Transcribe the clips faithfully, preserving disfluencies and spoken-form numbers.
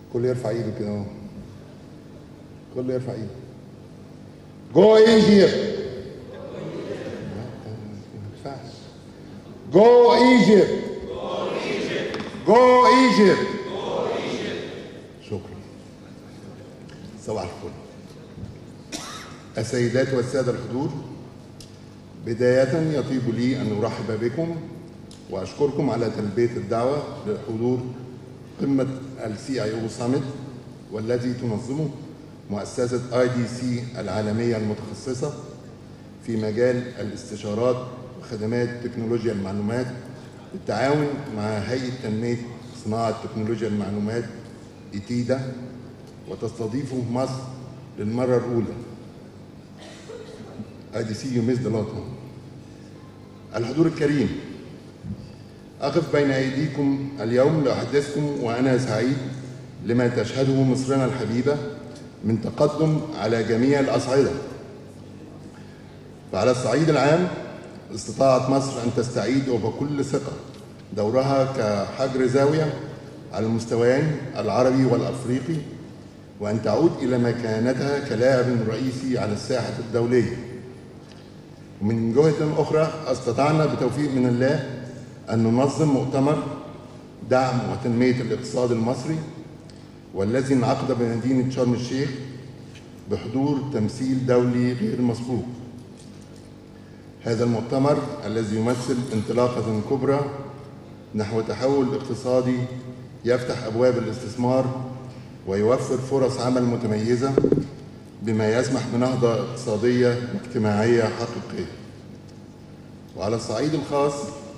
كله يرفع ايده كده اهو. كله يرفع ايده. جو ايجيبت. ما ينفعش. جو ايجيبت. جو ايجيبت. شكرا. صباح الفل. السيدات والسادة الحضور، بداية يطيب لي أن أرحب بكم وأشكركم على تلبية الدعوة لحضور قمة السي اي او سامت، والتي تنظمه مؤسسة اي دي سي العالمية المتخصصة في مجال الاستشارات وخدمات تكنولوجيا المعلومات بالتعاون مع هيئة تنمية صناعة تكنولوجيا المعلومات إتيدا، وتستضيفه مصر للمرة الأولى. اي دي سي يو ميس ذا لوت. الحضور الكريم، أقف بين أيديكم اليوم لأحدثكم وأنا سعيد لما تشهده مصرنا الحبيبة من تقدم على جميع الأصعدة. فعلى الصعيد العام، استطاعت مصر أن تستعيد وبكل ثقة دورها كحجر زاوية على المستويين العربي والأفريقي، وأن تعود إلى مكانتها كلاعب رئيسي على الساحة الدولية. ومن جهة أخرى، استطعنا بتوفيق من الله أن ننظم مؤتمر دعم وتنمية الاقتصاد المصري، والذي انعقد بمدينة شرم الشيخ بحضور تمثيل دولي غير مسبوق. هذا المؤتمر الذي يمثل انطلاقة كبرى نحو تحول اقتصادي يفتح أبواب الاستثمار ويوفر فرص عمل متميزة، بما يسمح بنهضة اقتصادية واجتماعية حقيقية. وعلى الصعيد الخاص،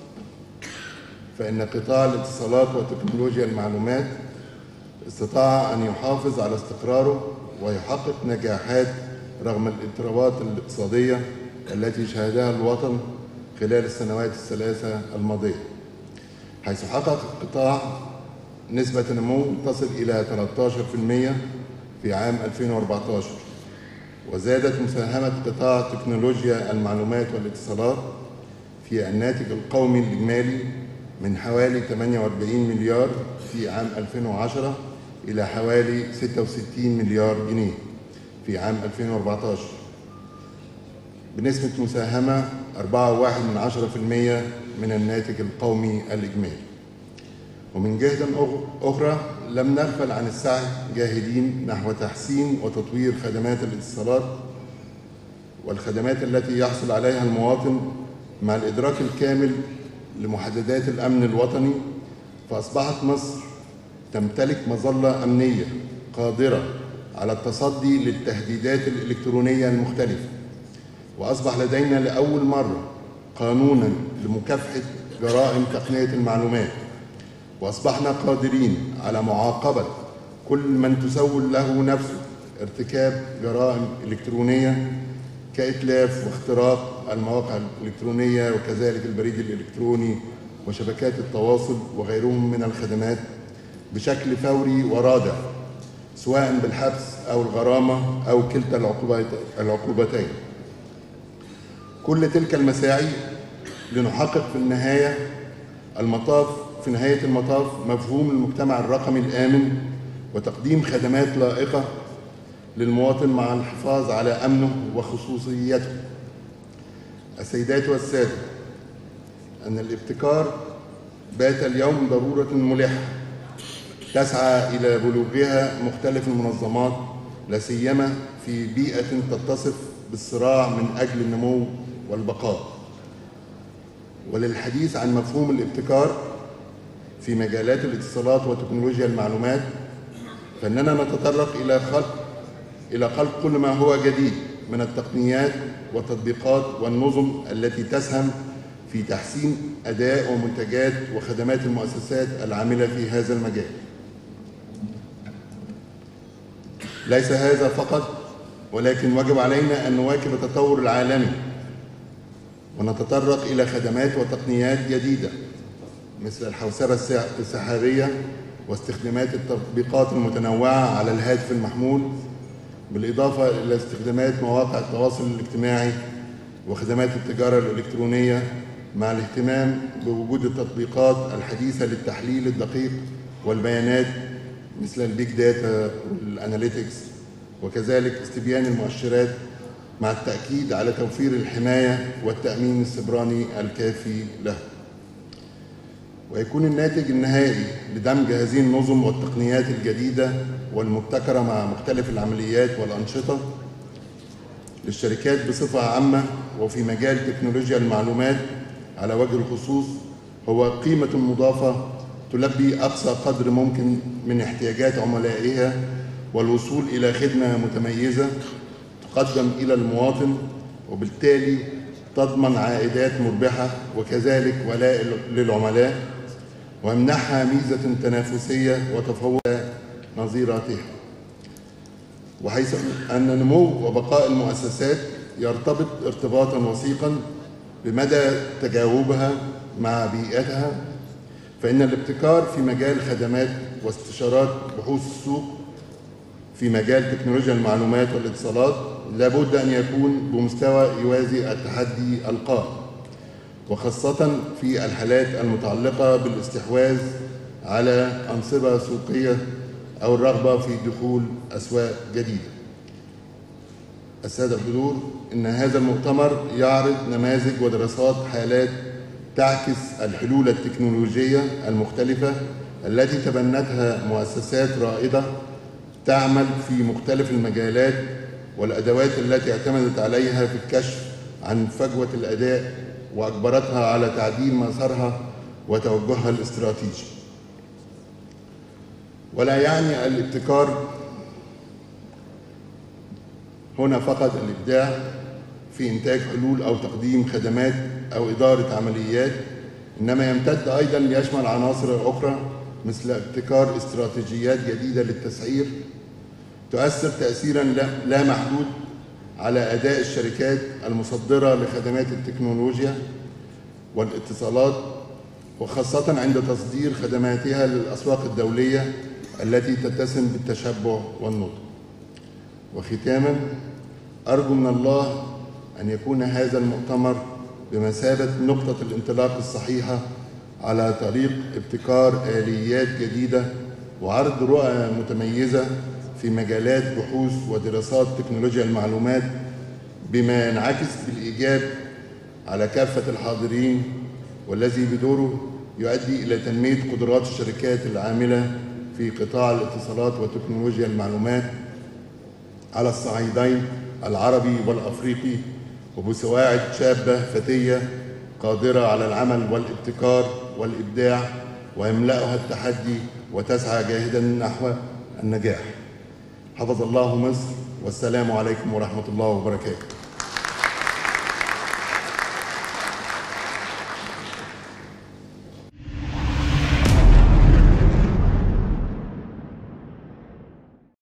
فإن قطاع الاتصالات وتكنولوجيا المعلومات استطاع أن يحافظ على استقراره ويحقق نجاحات رغم الاضطرابات الاقتصادية التي شهدها الوطن خلال السنوات الثلاثة الماضية، حيث حقق القطاع نسبة نمو تصل إلى ثلاثة عشر بالمئة في عام ألفين وأربعة عشر، وزادت مساهمة قطاع تكنولوجيا المعلومات والاتصالات في الناتج القومي الإجمالي من حوالي ثمانية وأربعين مليار في عام ألفين وعشرة إلى حوالي ستة وستين مليار جنيه في عام ألفين وأربعة عشر، بنسبة مساهمة أربعة فاصلة واحد بالمئة من الناتج القومي الإجمالي. ومن جهة أخرى، لم نغفل عن السعي جاهدين نحو تحسين وتطوير خدمات الاتصالات والخدمات التي يحصل عليها المواطن مع الإدراك الكامل لمحددات الأمن الوطني، فأصبحت مصر تمتلك مظلة أمنية قادرة على التصدي للتهديدات الإلكترونية المختلفة، وأصبح لدينا لأول مرة قانوناً لمكافحة جرائم تقنية المعلومات، وأصبحنا قادرين على معاقبة كل من تسول له نفسه ارتكاب جرائم إلكترونية كإتلاف واختراق المواقع الإلكترونية، وكذلك البريد الإلكتروني وشبكات التواصل وغيرهم من الخدمات بشكل فوري ورادع، سواء بالحبس أو الغرامة أو كلتا العقوبتين. كل تلك المساعي لنحقق في النهاية المطاف في نهاية المطاف مفهوم المجتمع الرقمي الآمن، وتقديم خدمات لائقة للمواطن مع الحفاظ على أمنه وخصوصيته. السيدات والسادة، أن الابتكار بات اليوم ضرورة ملحة تسعى إلى بلوغها مختلف المنظمات، لا سيما في بيئة تتصف بالصراع من أجل النمو والبقاء. وللحديث عن مفهوم الابتكار في مجالات الاتصالات وتكنولوجيا المعلومات، فإننا نتطرق إلى خلق إلى خلق كل ما هو جديد من التقنيات والتطبيقات والنظم التي تسهم في تحسين أداء ومنتجات وخدمات المؤسسات العاملة في هذا المجال. ليس هذا فقط، ولكن واجب علينا أن نواكب التطور العالمي ونتطرق إلى خدمات وتقنيات جديدة مثل الحوسبة السحابية واستخدامات التطبيقات المتنوعة على الهاتف المحمول، بالإضافة إلى استخدامات مواقع التواصل الاجتماعي وخدمات التجارة الإلكترونية، مع الاهتمام بوجود التطبيقات الحديثة للتحليل الدقيق والبيانات مثل البيج داتا والاناليتكس، وكذلك استبيان المؤشرات، مع التأكيد على توفير الحماية والتأمين السيبراني الكافي له. ويكون الناتج النهائي لدمج هذه النظم والتقنيات الجديدة والمبتكرة مع مختلف العمليات والأنشطة للشركات بصفة عامة وفي مجال تكنولوجيا المعلومات على وجه الخصوص هو قيمة مضافة تلبي أقصى قدر ممكن من احتياجات عملائها والوصول إلى خدمة متميزة تقدم إلى المواطن، وبالتالي تضمن عائدات مربحة وكذلك ولاء للعملاء، ويمنحها ميزة تنافسية وتفوق نظيراتها. وحيث أن نمو وبقاء المؤسسات يرتبط ارتباطا وثيقا بمدى تجاوبها مع بيئتها، فإن الابتكار في مجال خدمات واستشارات بحوث السوق في مجال تكنولوجيا المعلومات والاتصالات لابد أن يكون بمستوى يوازي التحدي القائم، وخاصة في الحالات المتعلقة بالاستحواذ على أنصبة سوقية أو الرغبة في دخول أسواق جديدة. السادة الحضور، إن هذا المؤتمر يعرض نماذج ودراسات حالات تعكس الحلول التكنولوجية المختلفة التي تبنتها مؤسسات رائدة تعمل في مختلف المجالات والأدوات التي اعتمدت عليها في الكشف عن فجوة الأداء وأجبرتها على تعديل مسارها وتوجهها الاستراتيجي. ولا يعني الابتكار هنا فقط الإبداع في إنتاج حلول أو تقديم خدمات أو إدارة عمليات، إنما يمتد أيضاً ليشمل عناصر أخرى مثل ابتكار استراتيجيات جديدة للتسعير تؤثر تأثيراً لا محدود على أداء الشركات المصدرة لخدمات التكنولوجيا والاتصالات، وخاصة عند تصدير خدماتها للأسواق الدولية التي تتسم بالتشبع والنضج. وختاماً، أرجو من الله أن يكون هذا المؤتمر بمثابة نقطة الانطلاق الصحيحة على طريق ابتكار آليات جديدة وعرض رؤى متميزة في مجالات بحوث ودراسات تكنولوجيا المعلومات، بما ينعكس بالإيجاب على كافة الحاضرين، والذي بدوره يؤدي إلى تنمية قدرات الشركات العاملة في قطاع الاتصالات وتكنولوجيا المعلومات على الصعيدين العربي والأفريقي، وبسواعد شابة فتية قادرة على العمل والابتكار والإبداع، ويملأها التحدي وتسعى جاهدا نحو النجاح. حفظ الله مصر، والسلام عليكم ورحمة الله وبركاته.